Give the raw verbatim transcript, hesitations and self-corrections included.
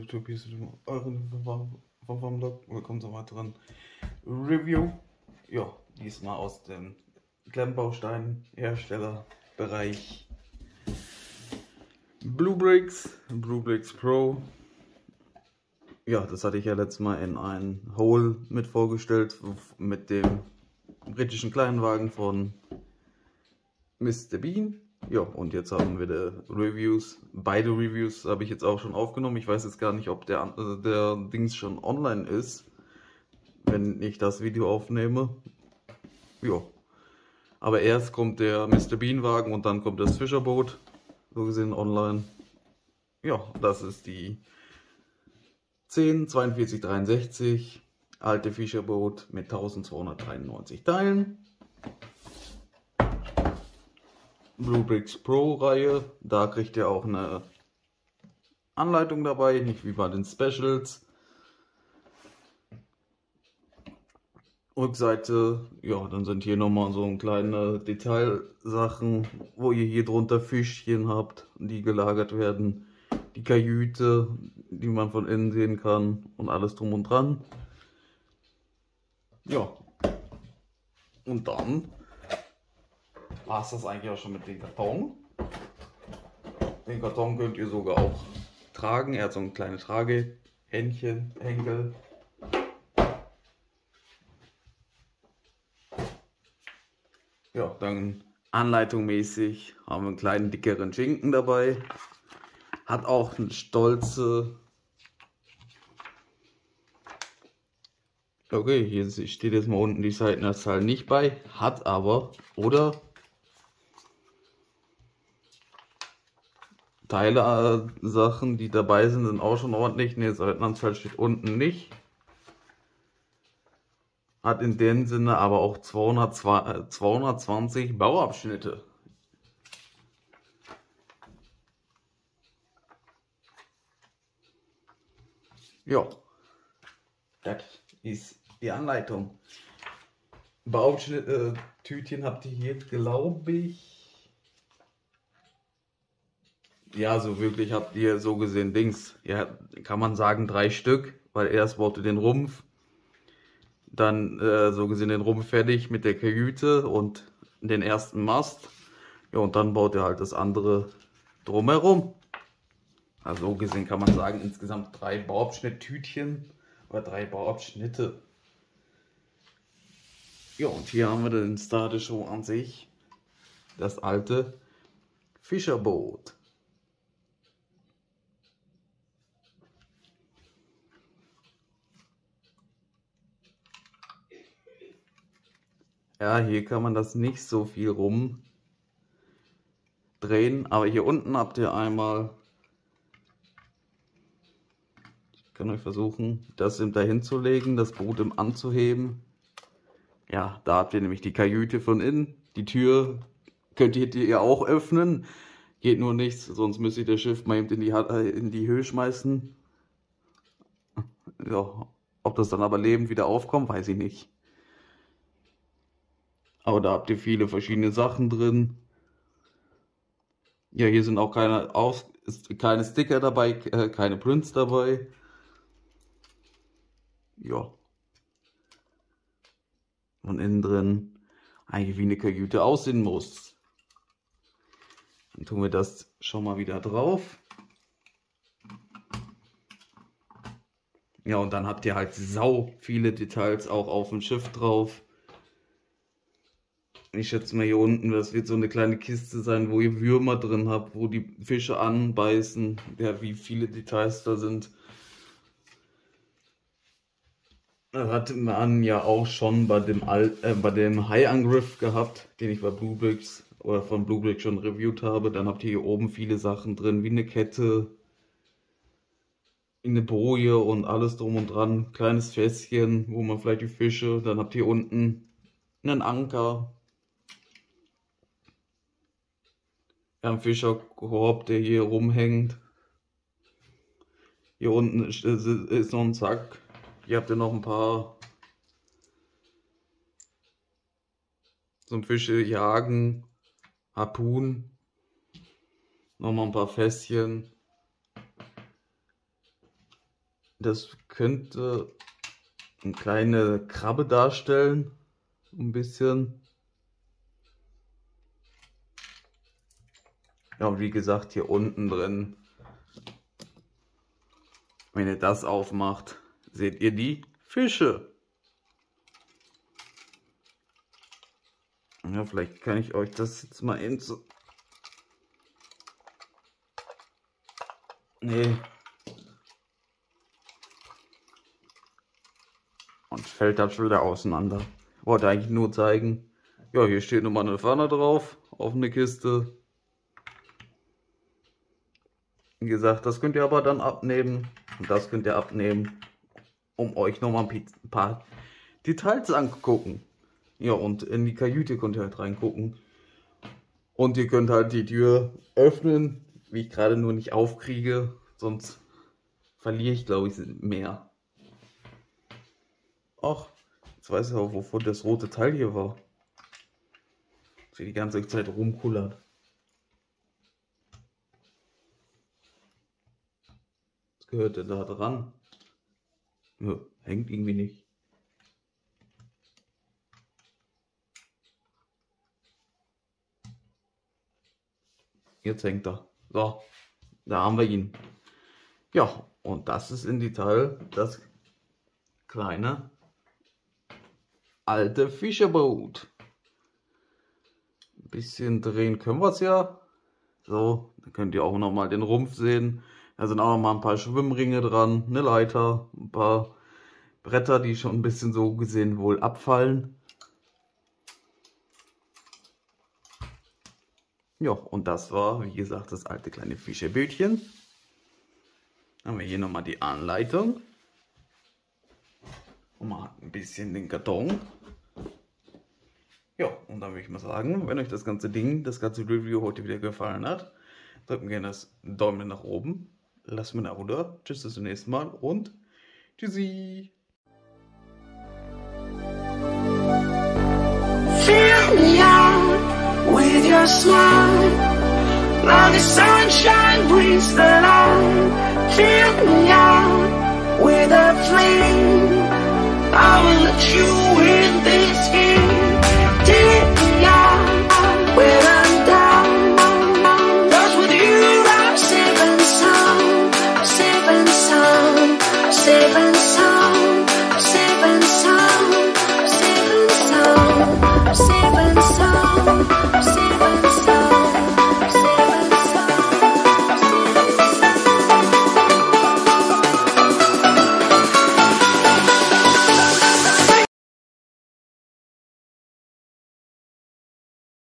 YouTube, hier ist euren Vlog. Willkommen zum weiteren Review. Ja, diesmal aus dem Klemmbaustein-Herstellerbereich. Bluebricks, Bluebricks Pro. Ja, das hatte ich ja letztes Mal in ein Hole mit vorgestellt, mit dem britischen Kleinwagen von Mister Bean. Ja, und jetzt haben wir die Reviews. Beide Reviews habe ich jetzt auch schon aufgenommen. Ich weiß jetzt gar nicht, ob der, äh, der Dings schon online ist, wenn ich das Video aufnehme. Ja, aber erst kommt der Mister Bean Wagen und dann kommt das Fischerboot, so gesehen online. Ja, das ist die zehn zweiundvierzig dreiundsechzig alte Fischerboot mit eintausendzweihundertdreiundneunzig Teilen. Bluebricks Pro Reihe, da kriegt ihr auch eine Anleitung dabei, nicht wie bei den Specials. Rückseite, ja, dann sind hier nochmal so kleine Detailsachen, wo ihr hier drunter Fischchen habt, die gelagert werden. Die Kajüte, die man von innen sehen kann und alles drum und dran. Ja, und dann war es das eigentlich auch schon mit dem Karton. Den Karton könnt ihr sogar auch tragen. Er hat so ein kleines Tragehändchen, Henkel. Ja, dann anleitungsmäßig haben wir einen kleinen dickeren Schinken dabei. Hat auch eine stolze... Okay, hier steht jetzt mal unten die Seitenanzahl nicht bei. Hat aber, oder... Teile, äh, Sachen, die dabei sind, sind auch schon ordentlich. Ne, Seitenanzahl steht unten nicht. Hat in dem Sinne aber auch zweihundertzwanzig Bauabschnitte. Ja, das ist die Anleitung. Bauabschnitte, äh, Tütchen habt ihr hier, glaube ich. Ja, so wirklich habt ihr so gesehen Dings. Ja, kann man sagen drei Stück, weil erst baut ihr den Rumpf, dann äh, so gesehen den Rumpf fertig mit der Kajüte und den ersten Mast. Ja, und dann baut ihr halt das andere drumherum. Also so gesehen kann man sagen insgesamt drei Bauabschnitttütchen oder drei Bauabschnitte. Ja, und hier haben wir den Star der Show an sich, das alte Fischerboot. Ja, hier kann man das nicht so viel rumdrehen, aber hier unten habt ihr einmal, ich kann euch versuchen, das dahin zu legen, das Boot im anzuheben. Ja, da habt ihr nämlich die Kajüte von innen, die Tür könnt ihr auch öffnen, geht nur nichts, sonst müsst ihr das Schiff mal eben in die, in die Höhe schmeißen. Ja, ob das dann aber lebend wieder aufkommt, weiß ich nicht. Aber da habt ihr viele verschiedene Sachen drin. Ja, hier sind auch keine, Auf keine Sticker dabei, äh, keine Prints dabei. Ja. Und innen drin eigentlich wie eine Kajüte aussehen muss. Dann tun wir das schon mal wieder drauf. Ja, und dann habt ihr halt sau viele Details auch auf dem Schiff drauf. Ich schätze mal hier unten, das wird so eine kleine Kiste sein, wo ihr Würmer drin habt, wo die Fische anbeißen. Ja, wie viele Details da sind. Das hatte man ja auch schon bei dem, Al äh, bei dem Haiangriff gehabt, den ich bei Bluebricks oder von Bluebricks schon reviewt habe. Dann habt ihr hier oben viele Sachen drin, wie eine Kette, eine Boje und alles drum und dran. Kleines Fässchen, wo man vielleicht die Fische, dann habt ihr unten einen Anker. Ein Fischerkorb, der hier rumhängt. Hier unten ist, ist noch ein Sack. Hier habt ihr noch ein paar zum Fische jagen, Harpun, nochmal ein paar Fässchen. das könnte eine kleine Krabbe darstellen. Ein bisschen. Ja, und wie gesagt, hier unten drin, wenn ihr das aufmacht, seht ihr die Fische. Ja, vielleicht kann ich euch das jetzt mal eben so... Nee. Und fällt das wieder auseinander. Wollte eigentlich nur zeigen. Ja, hier steht nochmal eine Pfanne drauf, auf eine Kiste. Wie gesagt, das könnt ihr aber dann abnehmen. Und das könnt ihr abnehmen, um euch nochmal ein paar Details anzugucken. Ja, und in die Kajüte könnt ihr halt reingucken. Und ihr könnt halt die Tür öffnen, wie ich gerade nur nicht aufkriege. Sonst verliere ich, glaube ich, mehr. Ach, jetzt weiß ich auch, wovon das rote Teil hier war. Das hier die ganze Zeit rumkullert. Was gehört denn da dran? Ja, hängt irgendwie nicht. Jetzt hängt er. So, da haben wir ihn. Ja, und das ist in Detail das kleine alte Fischerboot. Ein bisschen drehen können wir es ja. So, dann könnt ihr auch noch mal den Rumpf sehen. Da sind auch noch mal ein paar Schwimmringe dran, eine Leiter, ein paar Bretter, die schon ein bisschen so gesehen wohl abfallen. Ja, und das war, wie gesagt, das alte kleine Fischerbötchen. Dann haben wir hier nochmal die Anleitung. Und mal ein bisschen den Karton. Ja, und dann würde ich mal sagen, wenn euch das ganze Ding, das ganze Review heute wieder gefallen hat, drückt mir gerne das Daumen nach oben. Lasst mir ein Abo da. Tschüss, bis zum nächsten Mal und tschüssi. Fill me out with your smile. Now the sunshine brings the light. Fill me out with a flame. I will let you